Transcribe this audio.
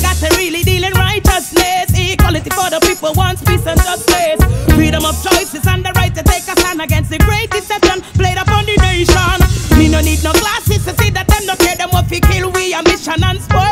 got to really deal in righteousness. Equality for the people wants peace and justice. Freedom of choices and the right to take a stand against the great deception played upon the nation. Me no need no glasses to see that them no care them what fi kill we a mission and sport.